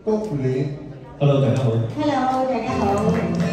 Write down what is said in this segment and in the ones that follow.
谷戀。 Hello， 大家好。 Hello， 大家好。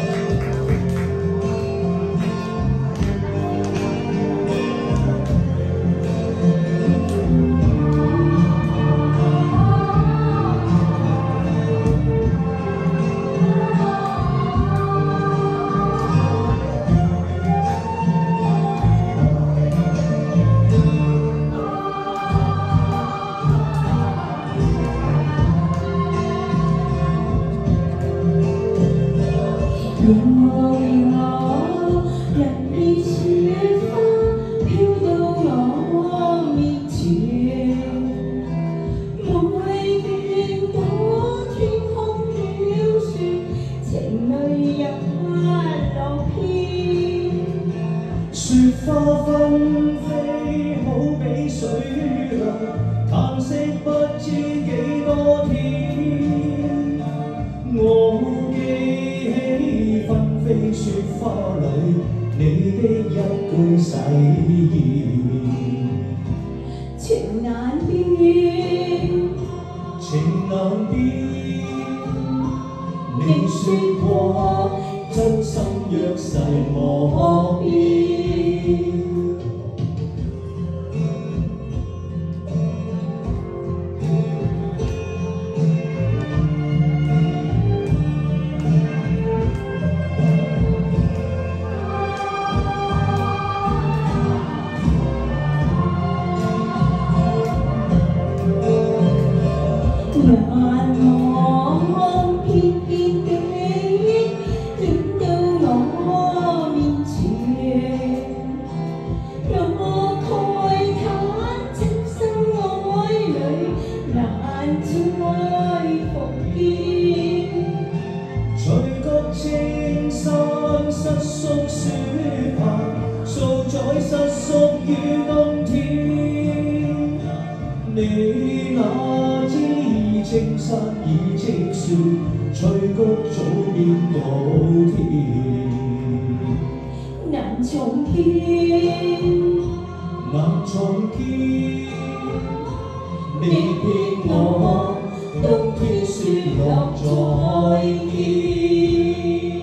若有人變雪花飄到我面前，每見到天空飄雪，情淚也落遍。 雪花紛飛，好比水流，嘆息不知幾多天。我飛雪花裏，你的一句誓言， 情難變， 情難變。你說過真心若誓莫變。 眼望片片地顯到我面前，若慨嘆情深愛侶難再復見。 隨覺青山失縮雪下，數載失縮於冬天。你那知青山已積雪，翠谷早變稻田。 難重見， 難重見，你騙我，冬天雪落再見。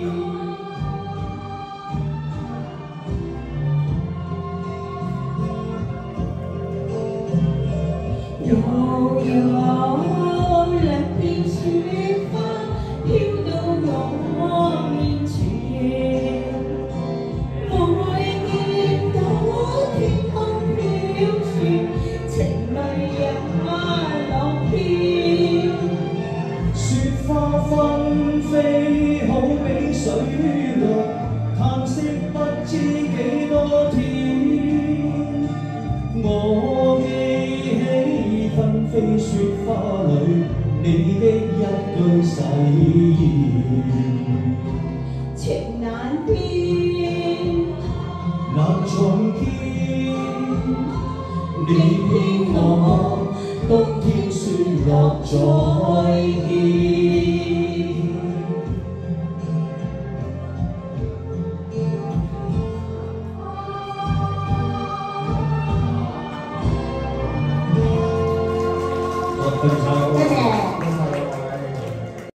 若有兩片雪花飄到我面前，每見到天空飄雪，情淚也落遍。 雪花紛飛，好比水落，嘆息不知幾多天。我記起紛飛雪花裏，你的一句誓言， 情難變， 難重見。你騙我，冬天雪落再